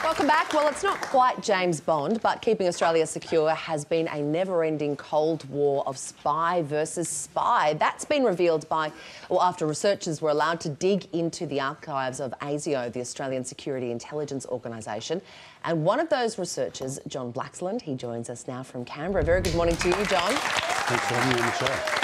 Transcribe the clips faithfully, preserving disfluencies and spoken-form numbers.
Welcome back. Well, it's not quite James Bond, but keeping Australia secure has been a never-ending Cold War of spy versus spy. That's been revealed by, well, after researchers were allowed to dig into the archives of ASIO, the Australian Security Intelligence Organisation. And one of those researchers, John Blaxland, he joins us now from Canberra. Very good morning to you, John. Thanks for having me on the show.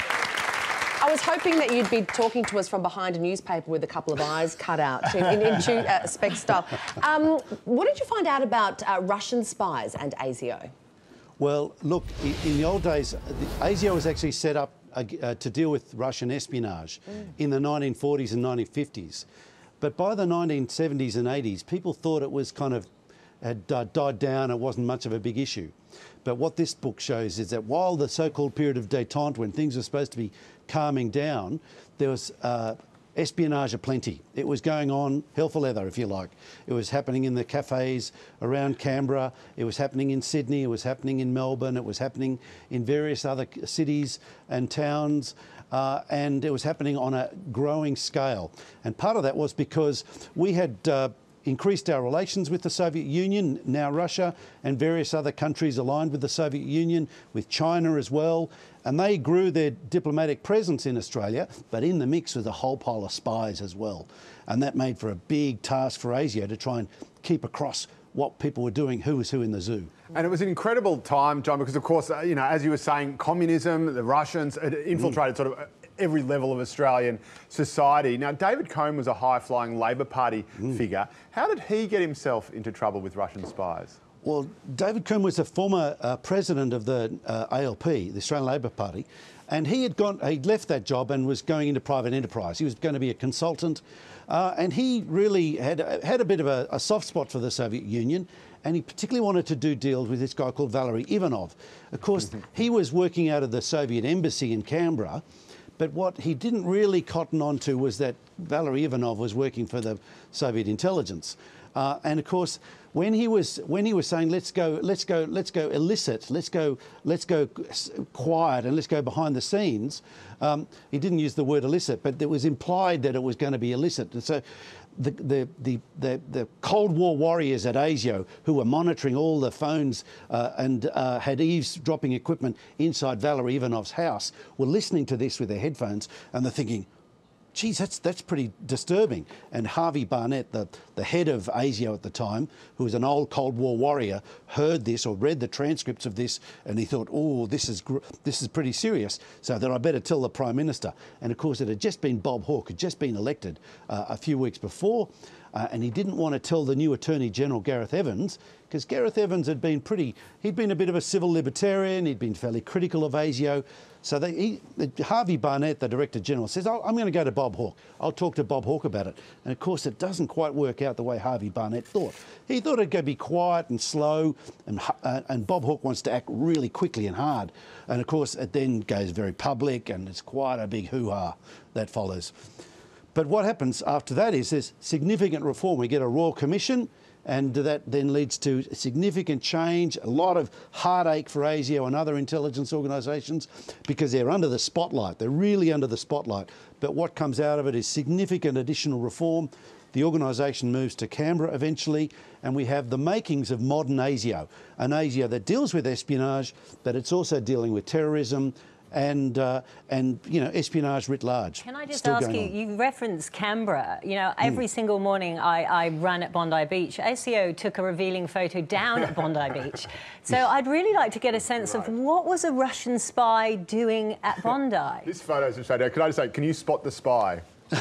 I was hoping that you'd be talking to us from behind a newspaper with a couple of eyes cut out in, in, in uh, spec style. Um, what did you find out about uh, Russian spies and ASIO? Well, look, in, in the old days, the ASIO was actually set up uh, uh, to deal with Russian espionage mm. in the nineteen forties and nineteen fifties. But by the nineteen seventies and eighties, people thought it was kind of had uh, died down, it wasn't much of a big issue. But what this book shows is that while the so-called period of détente, when things were supposed to be calming down, there was uh, espionage aplenty. It was going on hell for leather, if you like. It was happening in the cafes around Canberra, it was happening in Sydney, it was happening in Melbourne, it was happening in various other cities and towns, uh, and it was happening on a growing scale. And part of that was because we had uh, increased our relations with the Soviet Union, now Russia, and various other countries aligned with the Soviet Union, with China as well, and they grew their diplomatic presence in Australia, but in the mix was a whole pile of spies as well. And that made for a big task for ASIO to try and keep across what people were doing, who was who in the zoo. And it was an incredible time, John, because of course, you know, as you were saying, communism, the Russians had infiltrated mm. sort of every level of Australian society. Now, David Combe was a high-flying Labor Party mm. figure. How did he get himself into trouble with Russian spies? Well, David Combe was a former uh, president of the uh, A L P, the Australian Labor Party, and he had gone, he'd left that job and was going into private enterprise. He was going to be a consultant, uh, and he really had had a bit of a, a soft spot for the Soviet Union, and he particularly wanted to do deals with this guy called Valery Ivanov. Of course, he was working out of the Soviet embassy in Canberra, but what he didn't really cotton on to was that Valery Ivanov was working for the Soviet intelligence. Uh, and of course, when he was when he was saying let's go, let's go, let's go illicit, let's go, let's go quiet, and let's go behind the scenes, um, he didn't use the word illicit, but it was implied that it was going to be illicit. And so, the the the the, the Cold War warriors at ASIO, who were monitoring all the phones uh, and uh, had eavesdropping equipment inside Valery Ivanov's house, were listening to this with their headphones, and they're thinking, geez, that's that's pretty disturbing. And Harvey Barnett, the, the head of ASIO at the time, who was an old Cold War warrior, heard this or read the transcripts of this, and he thought, oh, this is gr this is pretty serious, so that I better tell the Prime Minister. And of course, it had just been Bob Hawke, had just been elected uh, a few weeks before, uh, and he didn't want to tell the new Attorney General, Gareth Evans, because Gareth Evans had been pretty, he'd been a bit of a civil libertarian, he'd been fairly critical of ASIO. So they, he, Harvey Barnett, the Director General, says, oh, I'm going to go to Bob Hawke. I'll talk to Bob Hawke about it. And of course, it doesn't quite work out the way Harvey Barnett thought. He thought it'd go be quiet and slow, and, uh, and Bob Hawke wants to act really quickly and hard. And of course, it then goes very public, and it's quite a big hoo-ha that follows. But what happens after that is there's significant reform. We get a Royal Commission, and that then leads to significant change, a lot of heartache for ASIO and other intelligence organisations because they're under the spotlight. They're really under the spotlight. But what comes out of it is significant additional reform. The organisation moves to Canberra eventually, and we have the makings of modern ASIO, an ASIO that deals with espionage, but it's also dealing with terrorism, and uh, and you know, espionage writ large. Can I just ask you, on. you referenced Canberra. You know, every mm. single morning I, I run at Bondi Beach. ASIO took a revealing photo down at Bondi Beach. So I'd really like to get a sense right. of what was a Russian spy doing at Bondi? This photo's just showed. Can I just say, can you spot the spy?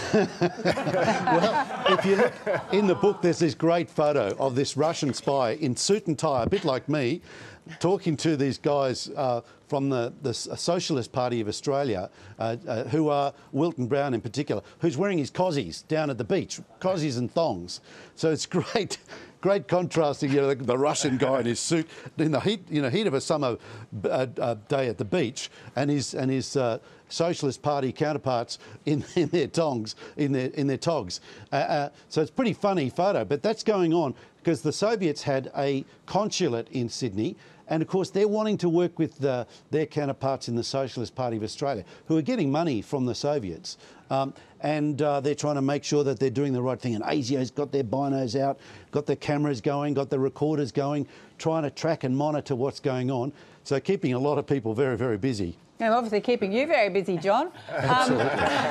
Well, if you look in the book, there's this great photo of this Russian spy in suit and tie, a bit like me, talking to these guys uh, from the, the Socialist Party of Australia, uh, uh, who are Wilton Brown in particular, who's wearing his cozies down at the beach, cozies and thongs. So it's great. Great contrasting, you know, the, the Russian guy in his suit in the heat, you know, heat of a summer uh, uh, day at the beach, and his and his uh, Socialist Party counterparts in, in their tongs, in their in their togs. Uh, uh, so it's a pretty funny photo, but that's going on because the Soviets had a consulate in Sydney, And of course, they're wanting to work with the, their counterparts in the Socialist Party of Australia, who are getting money from the Soviets. Um, and uh, they're trying to make sure that they're doing the right thing. And ASIO's got their binos out, got their cameras going, got the recorders going, trying to track and monitor what's going on. So keeping a lot of people very, very busy. And obviously keeping you very busy, John. Absolutely.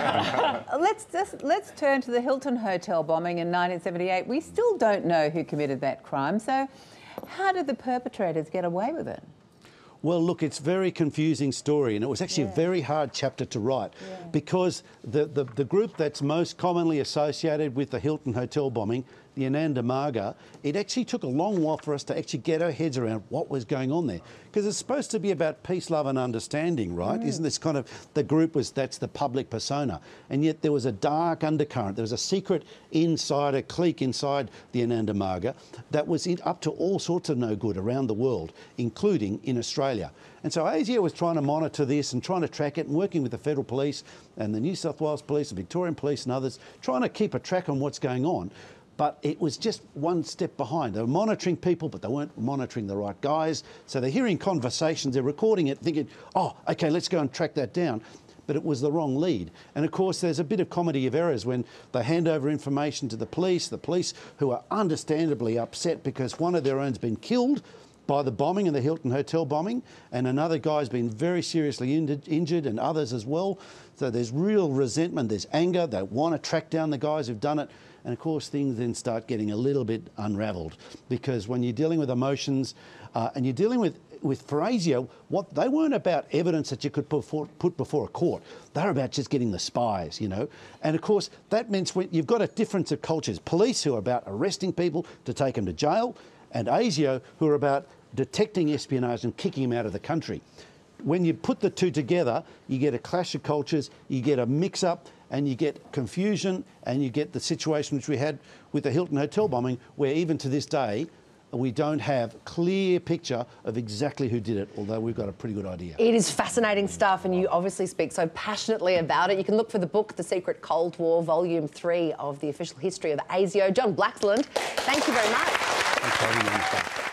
Um, let's just let's turn to the Hilton Hotel bombing in nineteen seventy-eight. We still don't know who committed that crime. So, how did the perpetrators get away with it? Well, look, it's a very confusing story, and it was actually yeah. a very hard chapter to write yeah. because the, the, the group that's most commonly associated with the Hilton Hotel bombing, the Ananda Marga, it actually took a long while for us to actually get our heads around what was going on there. Because it's supposed to be about peace, love and understanding, right? Mm. Isn't this kind of, the group was, that's the public persona. And yet there was a dark undercurrent. There was a secret insider clique inside the Ananda Marga that was in, up to all sorts of no good around the world, including in Australia. And so ASIO was trying to monitor this and trying to track it and working with the Federal Police and the New South Wales Police, the Victorian Police and others, trying to keep a track on what's going on. But it was just one step behind. They were monitoring people, but they weren't monitoring the right guys. So they're hearing conversations, they're recording it, thinking, oh, OK, let's go and track that down. But it was the wrong lead. And of course, there's a bit of comedy of errors when they hand over information to the police, the police who are understandably upset because one of their own's been killed by the bombing and the Hilton Hotel bombing, and another guy's been very seriously injured, injured and others as well. So there's real resentment, there's anger, they want to track down the guys who've done it. And of course, things then start getting a little bit unravelled because when you're dealing with emotions uh, and you're dealing with, with for ASIO, what they weren't about evidence that you could put before, put before a court. They're about just getting the spies, you know. And of course, that means when you've got a difference of cultures. Police who are about arresting people to take them to jail, and ASIO who are about detecting espionage and kicking them out of the country. When you put the two together, you get a clash of cultures, you get a mix-up, and you get confusion, and you get the situation which we had with the Hilton Hotel bombing, where even to this day, we don't have a clear picture of exactly who did it, although we've got a pretty good idea. It is fascinating stuff, and you obviously speak so passionately about it. You can look for the book, The Secret Cold War, Volume three of the Official History of ASIO. John Blaxland, thank you very much. Thanks for having me on the show.